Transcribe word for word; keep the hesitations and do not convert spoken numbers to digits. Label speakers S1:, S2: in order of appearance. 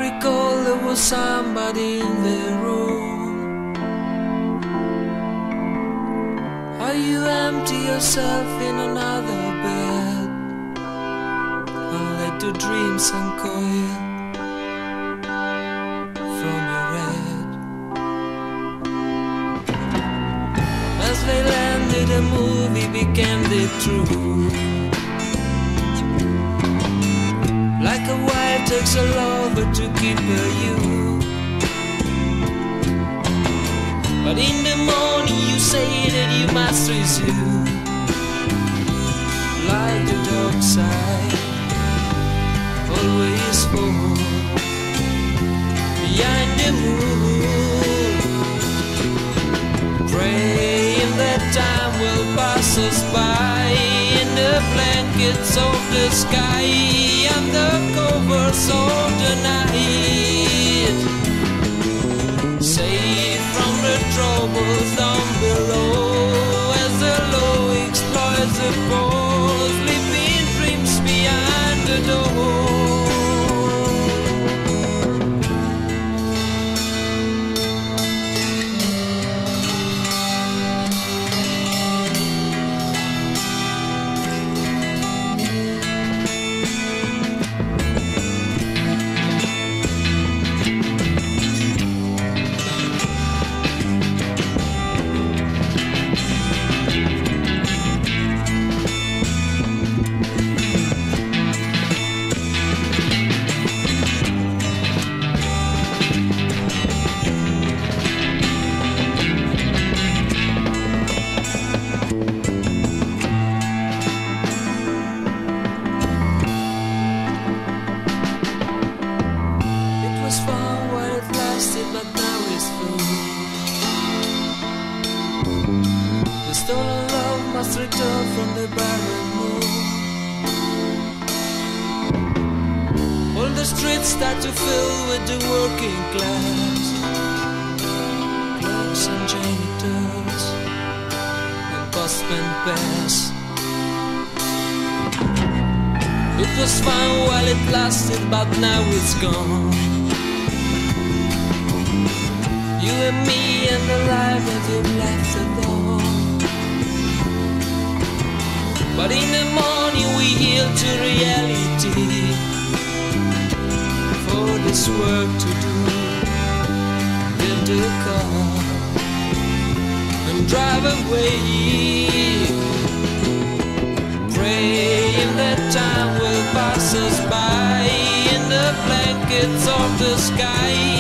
S1: recall there was somebody in the room. How you empty yourself in another bed and let the dreams uncoil from your head. As they landed, the movie became the truth. Like a wife takes a lover to keep her youth. But in the morning you say that you must resume. Like the dark side, always fall behind the moon. Praying that time will pass us by in the blankets of the sky, under covers of the night, safe from the troubles down below, as the low exploits the poor, sleeping dreams behind the door. But now it's through. The stolen love must return from the barren moon. All the streets start to fill with the working class, clerks and janitors and postmen pass. It was fun while it lasted, but now it's gone. You and me and the life that you left alone. But in the morning we yield to reality, for this work to do. Build a car and drive away, praying that time will pass us by in the blankets of the sky.